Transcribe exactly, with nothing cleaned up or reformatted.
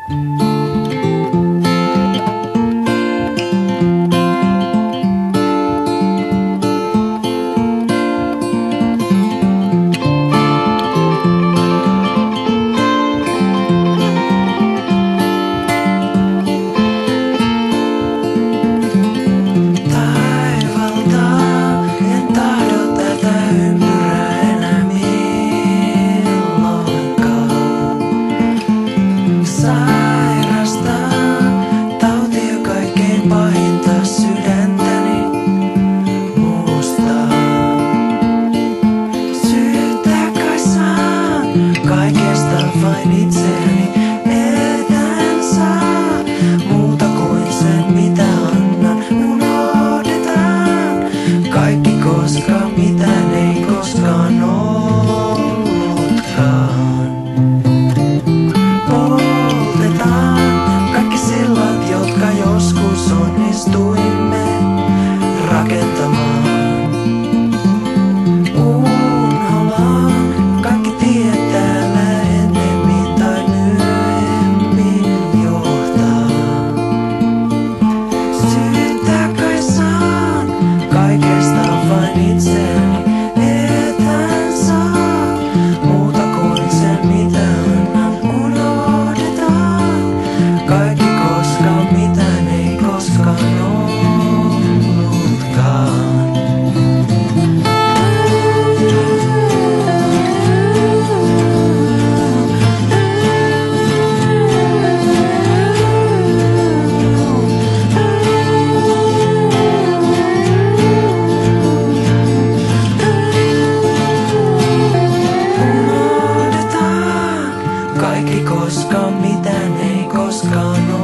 Vain itseäni etän saa muuta kuin sen mitä annan. Unohdetaan kaikki, koska mitään ei koskaan ollutkaan. Poltetaan kaikki sillat, jotka joskus onnistuimme rakentamaan. Kaikki, koska mitään ei koskaan ole.